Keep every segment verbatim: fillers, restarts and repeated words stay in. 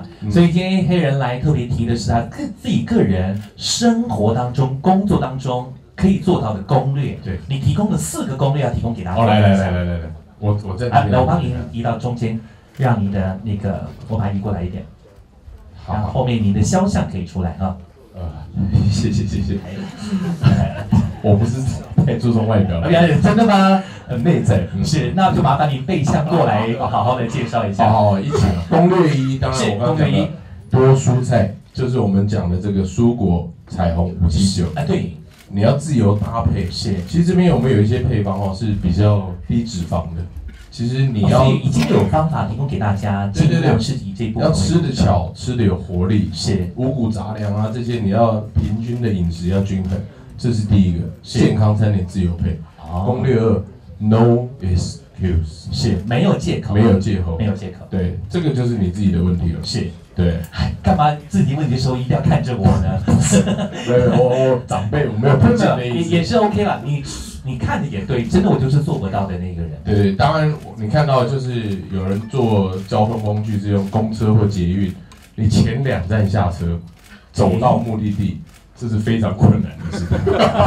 嗯、 所以今天黑人来特别提的是他个自己个人生活当中、工作当中可以做到的攻略。 对， 你提供了四个攻略要提供给大家。 哦，来来来来来来，我我在啊，来我帮您移到中间，让你的那个我把它移过来一点， 好， 然后后面您的肖像可以出来啊。 呃，谢谢谢谢。我不是太注重外表了。 真的吗？ 很内在。 嗯、是，那就麻烦你背向过来，好好的介绍一下。 好好，一起。攻略一，当然我刚刚讲的多蔬菜，就是我们讲的这个蔬果彩虹五七九。 哎，对， 你要自由搭配。 是， 其实这边有没有一些配方哦是比较低脂肪的？其实你要、 哦、已经有方法提供给大家， 对对对， 是以这部要吃的巧，吃的有活力， 是五谷杂粮啊这些你要平均的饮食要均衡，这是第一个，健康餐点自由配。哦、攻略二 ，No excuse， 是没有借口， 没有借口， 没有借口， 对，这个就是你自己的问题了。 是， 对， 干嘛自己问题的时候一定要看着我呢？ 没有，我我长辈我没有不讲的意思， 也是 OK 啦，你。你看的也对，真的我就是做不到的那个人。 对对，当然你看到就是有人坐交通工具是用公车或捷运，你前两站下车，走到目的地，这是非常困难的事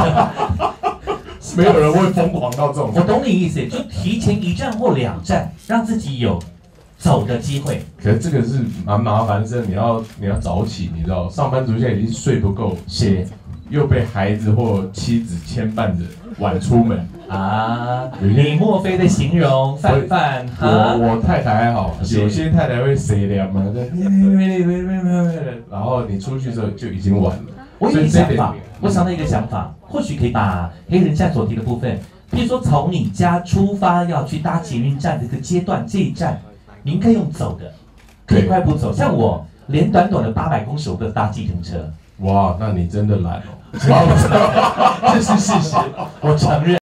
情。没有人会疯狂到这种。 我懂你意思，就提前一站或两站，让自己有走的机会。 可是这个是蛮麻烦的，是你要你要早起，你知道，上班族现在已经睡不够， 是。 又被孩子或妻子牵绊着晚出门啊！ 你莫非的形容范范？ 我我太太还好，有些太太会谁凉嘛，然后你出去之后就已经晚了。 我有一个想法，我想到一个想法，或许可以把黑人站所提的部分，譬如说从你家出发要去搭捷运站的一个阶段，这一站您可以用走的，可以快步走。像我连短短的八百公尺我都搭计程车。 哇，那你真的懒哦。 这是事实，我承认。